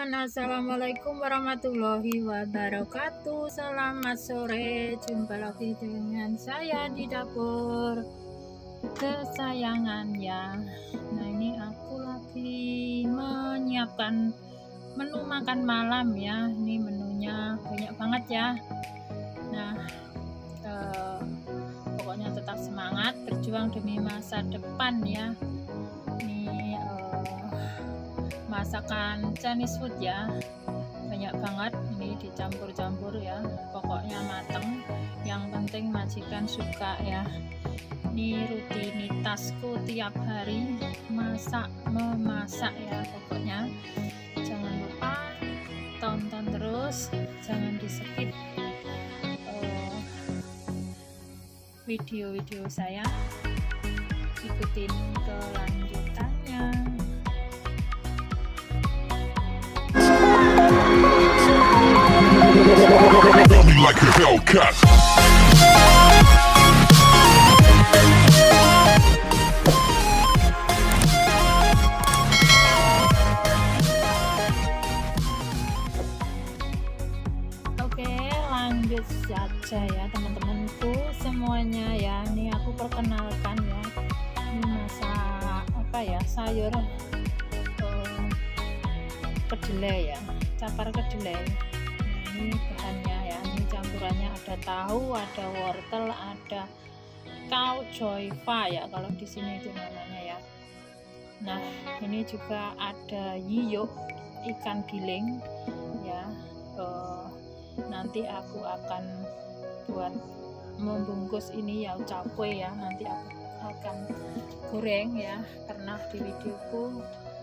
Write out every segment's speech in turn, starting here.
teman-teman, assalamualaikum warahmatullahi wabarakatuh. Selamat sore, jumpa lagi dengan saya di dapur kesayangan ya. Nah, ini aku lagi menyiapkan menu makan malam ya. Ini menunya banyak banget ya. Nah, pokoknya tetap semangat berjuang demi masa depan ya. Masakan Chinese food ya, banyak banget, ini dicampur-campur ya, pokoknya mateng, yang penting majikan suka ya. Ini rutinitasku tiap hari memasak ya, pokoknya jangan lupa tonton terus, jangan di skip video-video saya, ikutin kelanjutannya. Like a Hellcat. Oke, lanjut saja ya teman-temanku semuanya ya. Ini aku perkenalkan ya. Ini masak apa ya? Sayur kedelai ya, capar kedelai. Ini bahannya ya, ini campurannya ada tahu, ada wortel, ada kaujoifa ya kalau di sini itu namanya ya. Nah, ini juga ada yiyuk, ikan giling ya. Nanti aku akan buat membungkus ini ya cakwe ya, nanti aku akan goreng ya. Pernah di videoku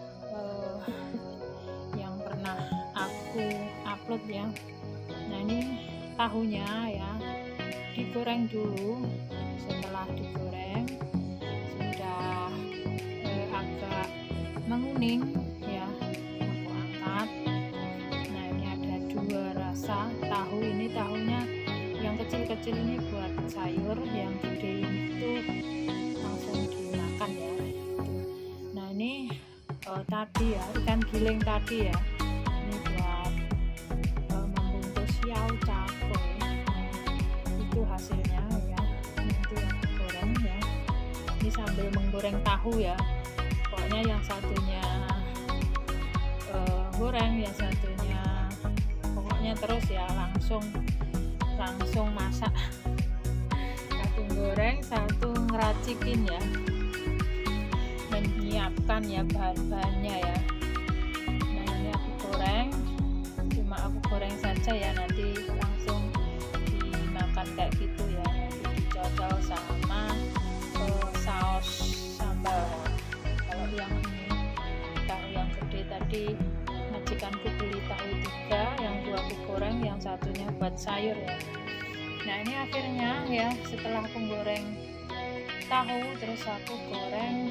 yang pernah aku upload ya. Nah, ini tahunya ya digoreng dulu. Setelah digoreng sudah agak menguning ya, aku angkat. Nah, ini ada dua rasa tahu. Ini tahunya yang kecil-kecil ini buat sayur, yang gede itu langsung dimakan ya. Nah, ini tadi ya, ikan giling tadi ya, ini buat siau cakwe. Itu hasilnya ya, nanti aku goreng ya. Ini sambil menggoreng tahu ya, pokoknya yang satunya goreng, yang satunya pokoknya terus ya, langsung masak. Satu goreng, satu ngeracikin ya, menyiapkan ya bahan-bahannya ya. Nah, ini aku goreng, cuma aku goreng saja ya, nanti langsung dimakan kayak gitu ya, nanti dicocol sama saus sambal. Kalau yang ini tahu yang gede tadi majikanku beli tahu 3, yang 2 aku goreng, yang satunya buat sayur ya. Nah, ini akhirnya ya, setelah aku goreng tahu terus aku goreng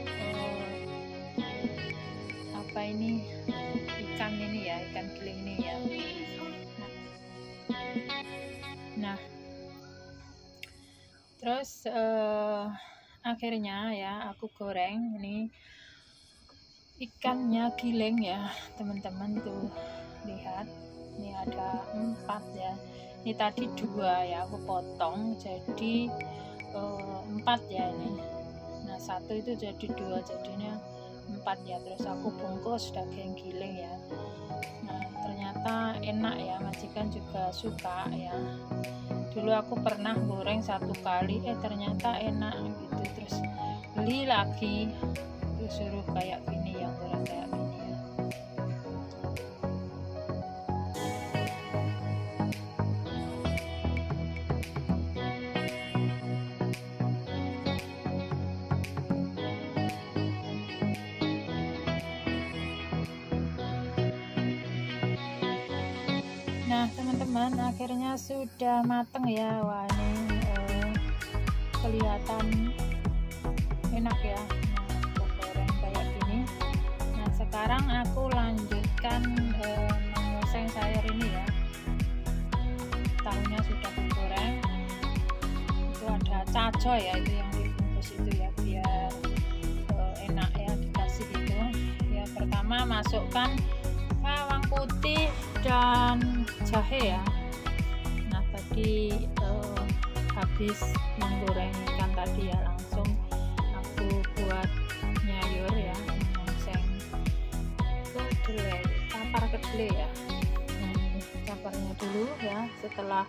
apa ini, ikan ini ya, ikan giling ini ya. Nah, terus akhirnya ya aku goreng ini ikannya giling ya teman-teman, tuh lihat, ini ada 4 ya. Ini tadi 2 ya, aku potong jadi 4 ya ini. Nah, 1 itu jadi 2, jadinya 4 ya. Terus aku bungkus daging giling ya. Nah, ternyata enak ya, majikan juga suka ya. Dulu aku pernah goreng 1 kali, ternyata enak gitu. Terus beli lagi, terus suruh kayak gini ya, goreng kayak gini ya. Nah, teman-teman, akhirnya sudah mateng ya. Wah, ini kelihatan enak ya. Nah, aku goreng kayak gini. Nah, sekarang aku lanjutkan mengoseng sayur ini ya. Tahunya sudah digoreng. Itu ada cacoy ya, itu yang dibungkus itu ya, biar enak ya dikasih gitu. Ya, pertama masukkan bawang putih dan jahe ya. Nah tadi habis menggoreng ikan tadi ya, langsung aku buat nyayur ya, mengongseng kedelai, capar kedelai ya. Nah, caparnya dulu ya, setelah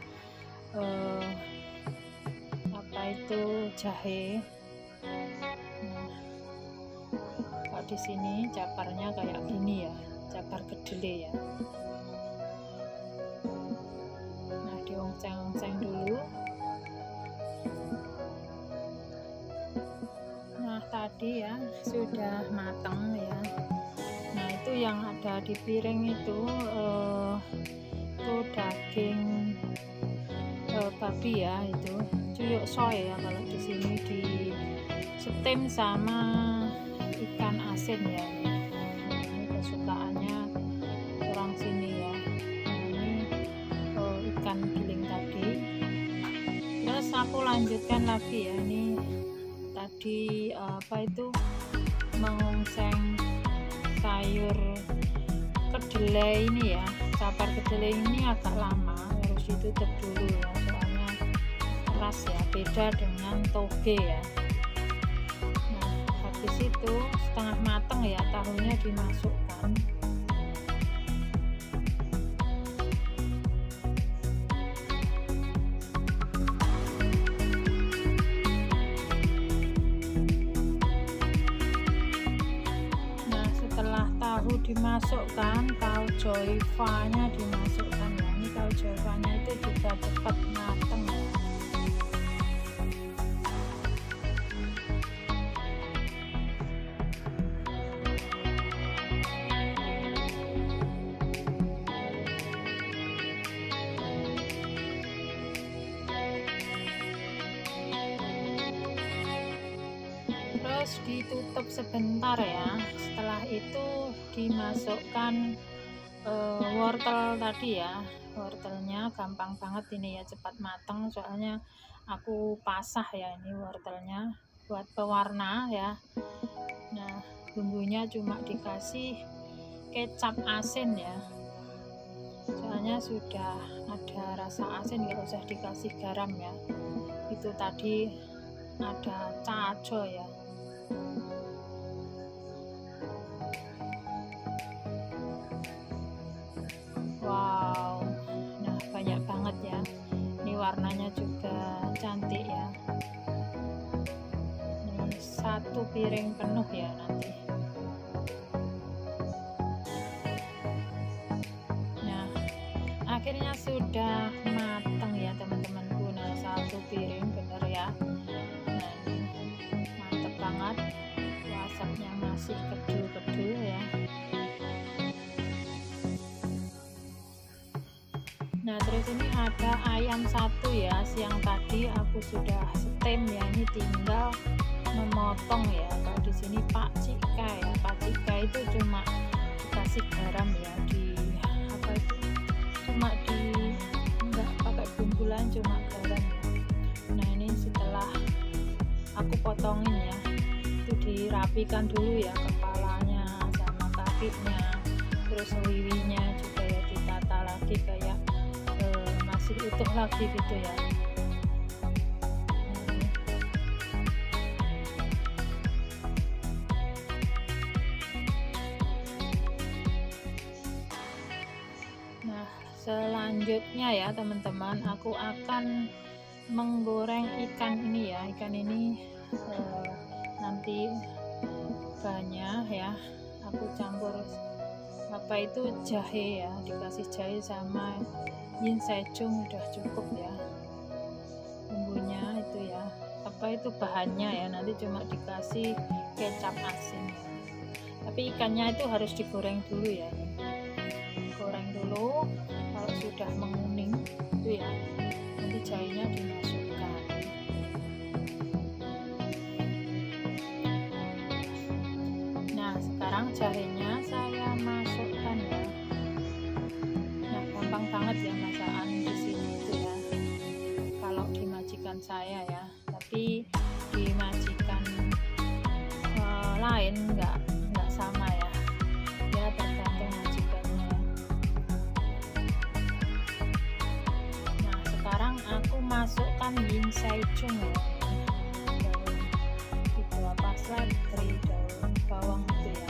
apa itu jahe. Nah, kalau di sini caparnya kayak gini ya, capar kedelai ya. Nah diongseng-ongseng dulu. Nah tadi ya sudah matang ya. Nah itu yang ada di piring itu daging babi ya, itu cuyuk soy ya kalau di sini, di steam sama ikan asin ya. Ini kesukaannya orang sini ya. Ini ikan giling tadi. Terus aku lanjutkan lagi ya, ini tadi apa itu mengongseng sayur kedelai ini ya. Capar kedelai ini agak lama, harus ditutup dulu ya, soalnya keras ya, beda dengan toge ya. Nah habis itu setengah matang ya, tahunya dimasukkan. Nah setelah tahu dimasukkan, tauco iva-nya dimasukkan ya. Ini tauco iva-nya itu juga cepat matang ya. Terus ditutup sebentar ya. Setelah itu dimasukkan wortel tadi ya. Wortelnya gampang banget ini ya, cepat matang, soalnya aku pasah ya ini wortelnya buat pewarna ya. Nah bumbunya cuma dikasih kecap asin ya, soalnya sudah ada rasa asin, nggak usah dikasih garam ya. Itu tadi ada caco ya. Wow, nah banyak banget ya. Ini warnanya juga cantik ya. Ini 1 piring penuh ya nanti. Nah akhirnya sudah matang ya teman-temanku. Nah 1 piring bener ya. Nah mantep banget, asapnya masih kedul-kedul ya. Nah terus ini ada ayam 1 ya, siang tadi aku sudah steam ya, ini tinggal memotong ya. Kalau di sini Pak Cika ya, Pak Cika itu cuma dikasih garam ya, di apa itu, cuma di enggak pakai bumbu lain, cuma garam ya. Nah ini setelah aku potongin ya, itu dirapikan dulu ya, kepalanya sama kakinya, terus wiwinya juga ya ditata lagi kayak masih utuh lagi gitu ya. Nah selanjutnya ya teman-teman, aku akan menggoreng ikan ini ya. Ikan ini nanti banyak ya, aku campur apa itu jahe ya, dikasih jahe sama yin sejong udah cukup ya. Bumbunya itu ya, apa itu bahannya ya, nanti cuma dikasih kecap asin. Tapi ikannya itu harus digoreng dulu ya. Goreng dulu, kalau sudah menguning itu ya, nanti jahenya dimasukkan. Nah sekarang jahenya saya masukkan ya. Nah gampang banget ya masakan di sini itu ya, kalau di majikan saya ya. Tapi di majikan lain nggak sama ya, ya tergantung majikannya. memasukkan yin sai chung ya, daun itu apa, seledri, daun bawang itu ya.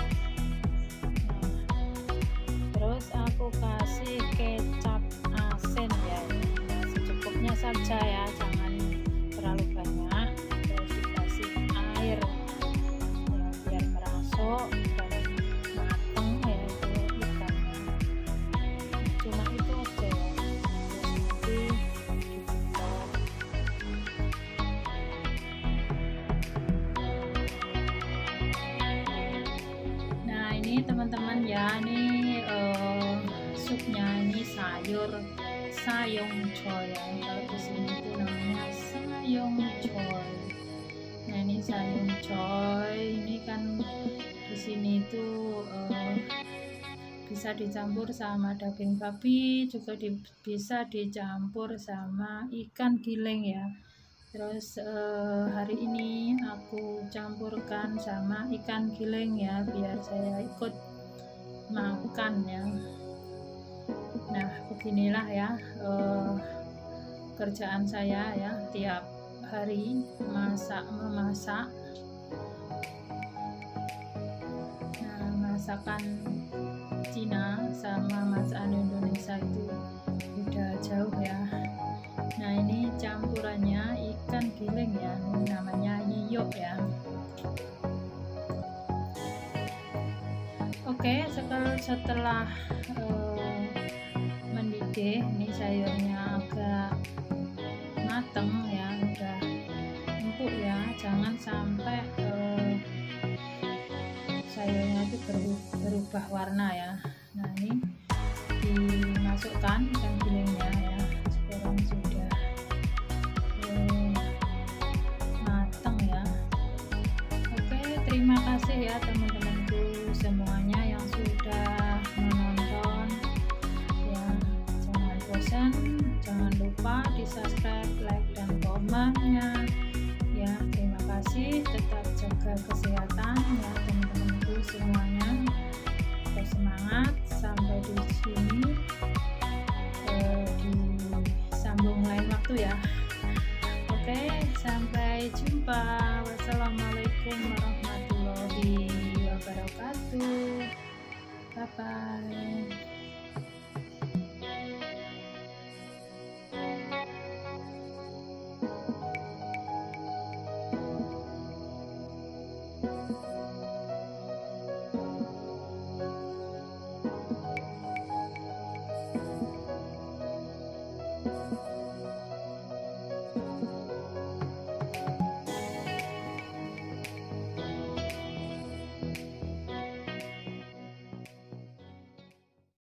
Terus aku kasih kecap asin ya, secukupnya saja ya, jangan terlalu banyak. Terus dikasih air ya, biar merasuk dan mateng ya itu ikannya. Cuma itu aja ya. Terus nanti dibuka. Nah ini teman-teman ya, ini supnya ini sayur sayong choy ya, kalau di sini itu namanya sayong choy. Nah ini sayong choy ini kan di sini itu bisa dicampur sama daging babi, juga bisa dicampur sama ikan giling ya. Terus hari ini aku campurkan sama ikan giling ya, biar saya ikut makan ya. Nah beginilah ya kerjaan saya ya, tiap hari memasak. Nah masakan Cina sama masakan Indonesia itu udah jauh ya. Nah ini campurannya ikan giling ya, ini namanya yiyok ya. Oke, setelah mendidih, ini sayurnya agak mateng ya, udah empuk ya, jangan sampai sayurnya itu berubah warna ya. Nah ini dimasukkan ikan gilingnya ya, sekarang sudah matang ya. Oke, terima kasih ya teman-temanku semuanya yang sudah menonton ya. Jangan bosan, jangan lupa di subscribe, like dan komennya ya. Terima kasih, tetap jaga kesehatan ya teman-temanku semuanya. Tetap semangat, sampai di sini disambung lain waktu ya. Oke, sampai jumpa. Wassalamualaikum warahmatullahi wabarakatuh. Bye bye.